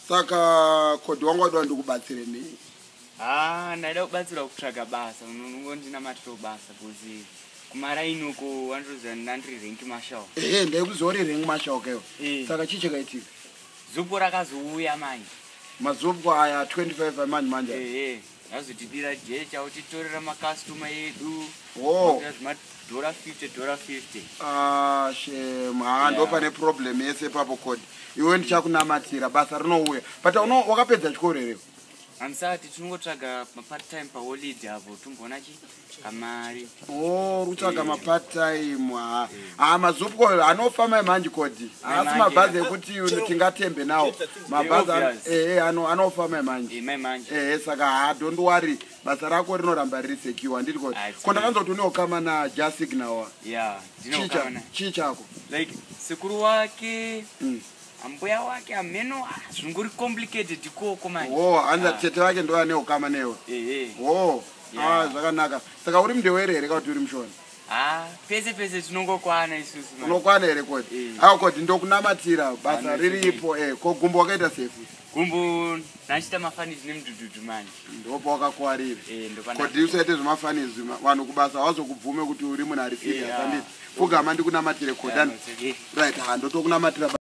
Saka kodi wangu wadwa ndikubatsire nei? Ndaida kubatsira kutsvaga basa, unongondina matiro basa kuzi kumaraini uko wandoza ndandiri rank mashawo. Ndaikuzori rank mashawo keyo. Saka chii chakaitika? Zupo rakazouya manje. Mazupo aya 25 manje. Yazotidira jecha utitorera makastoma edu. $50. Shema, ndo pane problem yese papo kodi. Iwe ndichakunamatira basa rinouya. But wakapedza chikoro here? Amsati tinongotsvaga part time pa holiday apo tumbona kamari. Rutsvaga part time. Mazupo anofamba manje kodi. Asi mabhazi ekuti tingatembe nawo. Mabhazi anofamba manje. Saka don't worry. Basa rako rinoramba riri secure ndiri kodi. Kondakanzoti unokama na just signal. Ndinokama. Chii chako? Like sekuru wake ambuya wake ameno zvingori complicated ikoko manje. Anza tete wake ndo ane ukama newe. Zvakanaka. Saka uri mndewere here kuti uri mushona? Pese tinongokwana isusu manje. Unokwana here kodi? Kodi ndokunamatira basa riripo ko gumbo wakaita sefu. Gumbo nachita mafanizi nemdududu manje. Ndopo wakakwarira. Kodi usaite zvemafanizi vanhu kubasa wazokubvume kuti uri munhu ari serious anditi. Pfugama ndikunamatire kodi. Right, ndotokunamatira